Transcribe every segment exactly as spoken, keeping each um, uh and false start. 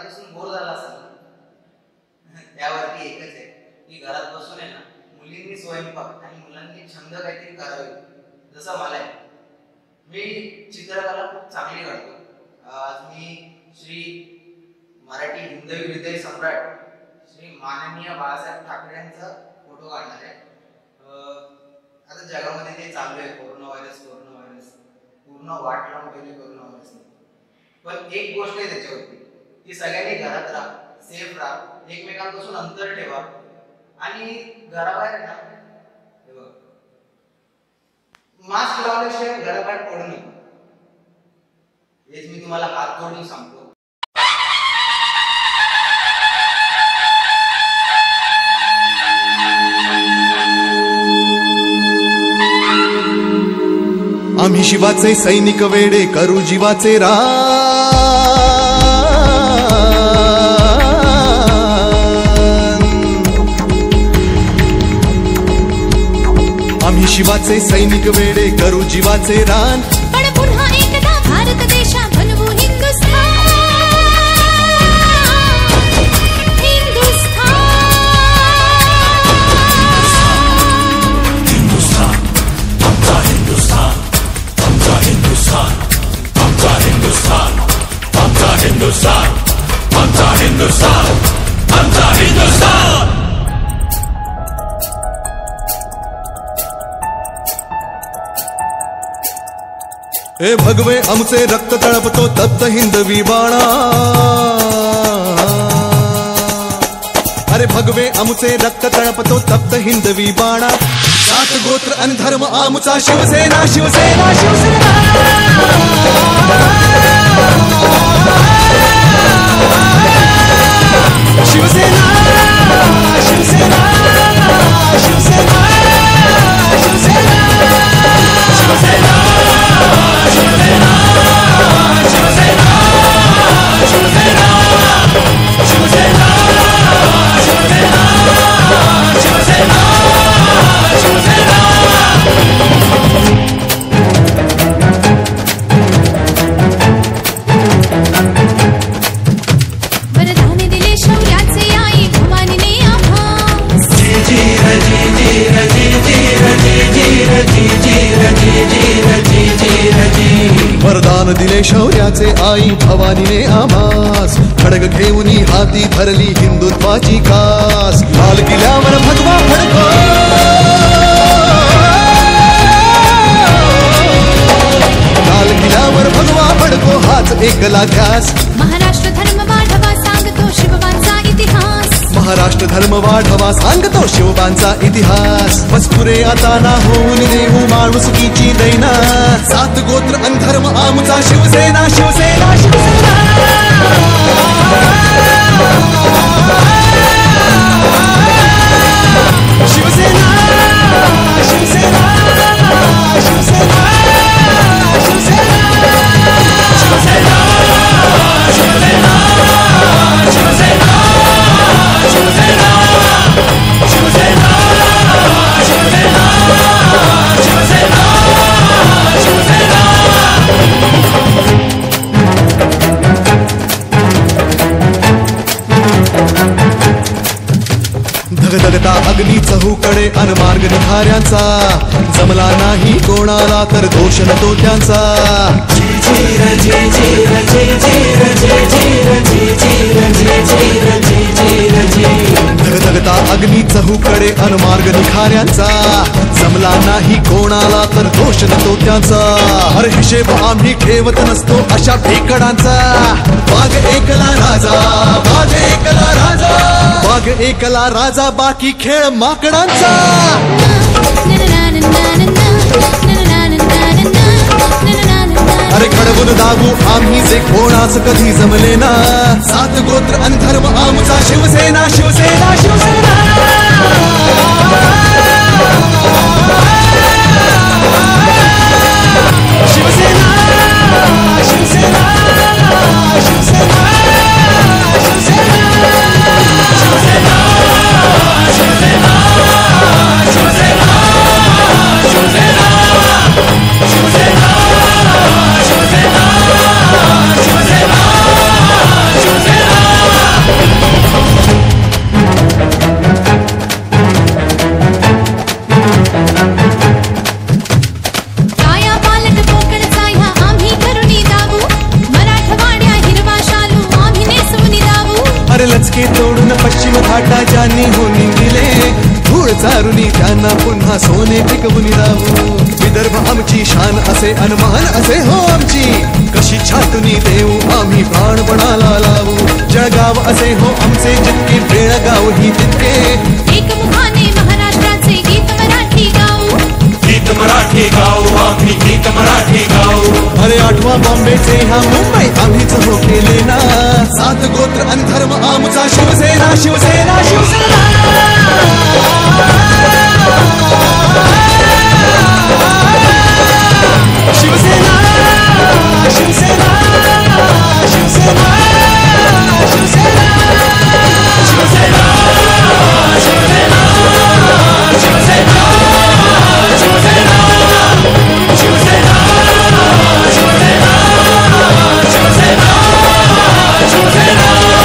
बसून बोर झाला असेल ना, त्यावरती एकच आहे की घरात बसून आहे ना मुलींनी स्वयंपाक आणि मुलांनी छंद काहीतरी करावे. जसं मला आहे, मी चित्रकला खूप चांगली काढतो. आज मी श्री मराठी हिंदवी हृदय सम्राट श्री माननीय बाळासाहेब ठाकरे यांचा फोटो काढणार आहे. आता जगामध्ये ते चालू आहे, कोरोना व्हायरस कोरोना व्हायरस पूर्ण वाट लावून पहिले कोरोना व्हायरस. पण एक गोष्ट आहे त्याच्यावरती की सगळ्यांनी घरात राहा, सेफ राहा, एकमेकांपासून अंतर ठेवा आणि घराबाहेर ना मास्क लावल्याशिवाय घराबाहेर पडू नका. हेच मी तुम्हाला हात जोडून सांगतो. आम्ही शिवाचे सैनिक वेडे करू जीवाचे रान. आम्ही शिवाचे सैनिक वेडे करू जीवाचे रान. पण पुन्हा एकदा भारत देशा बनवू हिंदुस्थान. हिंदुस्थान हिंदुस्थान आमचा हिंदुस्थान, आमचा हिंदुस्थान, आमचा हिंदुस्थान, आमचा हिंदुस्थान, आमचा हिंदुस्थान, आमचा हिंदुस्थान. ए भगवे आमचे रक्त तळपतो तप्त हिंदवी बाणा. अरे भगवे आमचे रक्त तळपतो तप्त हिंदवी बाणा. जात गोत्र आणि धर्म आमचा शिवसेना शिवसेना शिवसेना. शिवसेना शिवसेना शिवसेना शिवसेना शिवसेना वरदान दिले शौर्याचे आई भवानीने आभास. वरदान दिले शौर्याचे आई भवानीने आभास. खडग घेऊनी हाती धरली हिंदुत्वाची कास. लाल किल्ल्यावर भगवा फडको, लाल किल्ल्यावर भगवा फडको हाच एकला ध्यास. महाराष्ट्र धर्म वाढवा सांगतो शिवबांचा इतिहास. महाराष्ट्र धर्म वाढवा सांगतो शिवबांचा इतिहास. मजकुरे आता ना होऊन देऊ माणुसकीची दैना. सात गोत्र अन धर्म आमचा शिवसेना शिवसेना शिवसेना. शिवसेना शिवसेना शिवसेना शिवसेना शिवसेना शिवसेना शिवसेना शिवसेना शिवसेना शिवसेना शिवसेना शिवसेना. धगधगता अग्नी चहूकडे अनमार्ग निखाऱ्यांचा. जमला नाही कोणाला तर दोष न तो त्यांचा. धगधगता अग्नी चहूकडे अनमार्ग निखाऱ्यांचा. जमला नाही कोणाला तर दोष न तो त्यांचा. हर हिशेब आम्ही ठेवत नसतो अशा ठेकडांचा. वाघ एकला राजा, वाघ एकला राजा, वाघ एकला राजा, बाकी खेळ माकडांचा. अरे खडवून दाबू आम्ही जे कोणाच कधी जमले ना. सात गोत्र अन धर्म आमचा शिवसेना शिवसेना शिवसेना. शिवसेना शिवसेना शिवसेना शिवसेना शिवसेना शिवसेना शिवसेना शिवसेना शिवसेना शिवसेना शिवसेना शिवसेना हो निंदिले धूळ चारुनी त्यांना पुन्हा सोने पिकवून राहू विदर्भ आमची शान असे अनमान असे हो आमची कशी छाटुनी देऊ आम्ही प्राणपणाला लावू जळगाव असे हो आमचे जितके बेळगाव ही तितके एकमुखाने महाराष्ट्राचे गीत मराठी गाऊ गीत मराठी गाऊ आम्ही गीत मराठी गाऊ अरे आठवा बॉम्बेचे ह्या मुंबई आम्हीच हो केले ना सात गोत्र आणि धर्म आमचा शिवसेना शिवसेना शिवसेना शिवसेना शिवसेना शिवसेना शिवसेना शिवसेना शिवसेना शिवसेना शिवसेना शिवसेना शिवसेना शिवसेना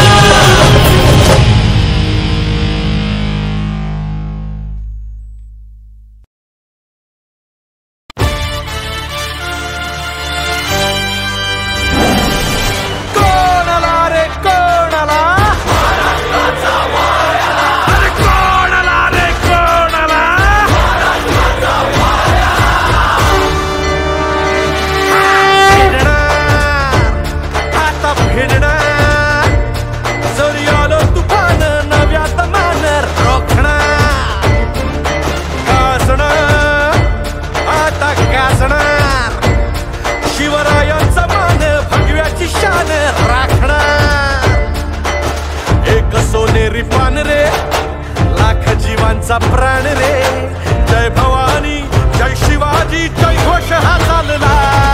प्राण रे जय भवानी जय शिवाजी जय घोष हा चालला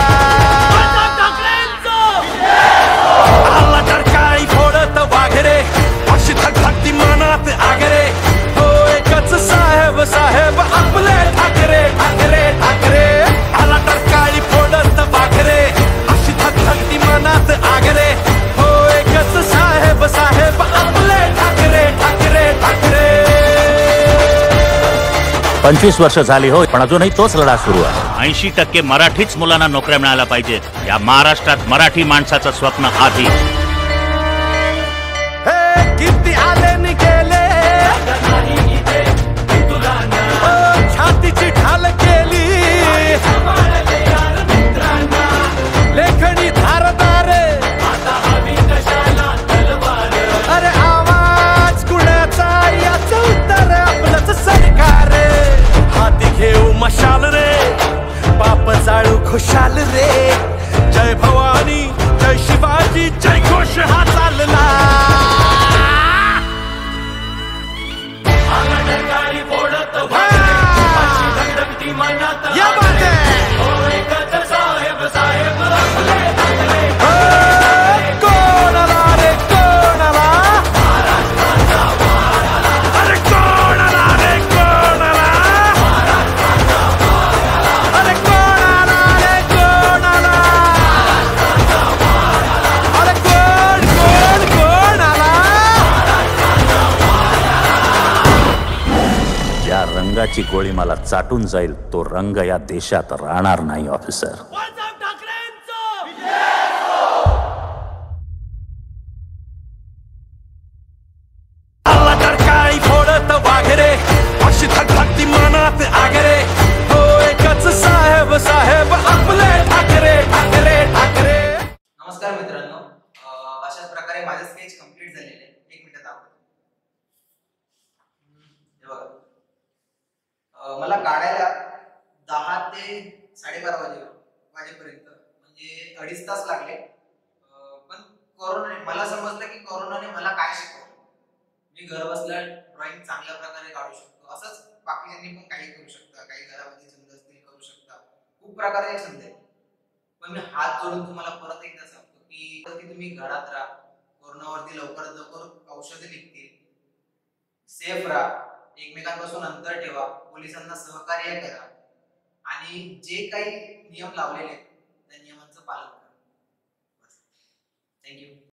आला तर काळी फोडत वाघरे अशी धगधगती मनात आगरे हो एकच साहेब साहेब आपले ठाकरे ठाकरे ठाकरे आला तर काळी फोडत वाघरे अशी धगधगती मनात आगरे हो एकच साहेब साहेब आपले ठाकरे ठाकरे ठाकरे पंचवीस वर्ष झाली हो पण अजूनही तोच लढा सुरू आहे ऐंशी टक्के मराठीच मुलांना नोकऱ्या मिळायला पाहिजेत या महाराष्ट्रात मराठी माणसाचं स्वप्न आधी किती आले नि गेले छातीची ढाल केली लेखणी धारदार अरे आवाज कुणाचा याच उत्तर आपलंच सरकार हाती घेऊ मशाल रे बाप जाळू खुशाल रे जय भवानी जय शिवाजी जय घोष हा चालला या बात आहे कोणाला रे कोणाला अरे कोणाला रे कोणाला अरे कोणाला रे कोणाला अरे कोण कोण कोणाला ज्या रंगाची गोळी मला चाटून जाईल तो रंग या देशात राहणार नाही ऑफिसर आला तर काळी फोडत वाघरे अशी धगधगती मनात आगरे हो एकच साहेब साहेब आपले ठाकरे ठाकरे ठाकरे नमस्कार मित्रांनो, अं, अशाच प्रकारे माझे स्केच कम्प्लीट झालेले आहे. एक मिनिट दाखवतो. हे बघा, अं, मला काढायला दहा ते साडेबारा वाजे वाजेपर्यंत म्हणजे अडीच तास लागले. अं, पण कोरोना मला समजलं की कोरोनाने मला काय शिकवलं. मी घर बसल्या ड्रॉइंग चांगल्या प्रकारे काढू शकतो. असंच बाकीच्यांनी पण काही करू शकता, काही घरामध्ये छंद असतील करू शकता. खूप प्रकारचे छंद आहेत. पण मी हात जोडून तुम्हाला परत एकदा सांगतो की तुम्ही घरात राहा, कोरोनावरती लवकरात लवकर औषधे निघतील, सेफ राहा, एकमेकांपासून अंतर ठेवा, पोलिसांना सहकार्य करा आणि जे काही नियम लावलेले आहेत त्या नियमांचं पालन करा. थँक्यू.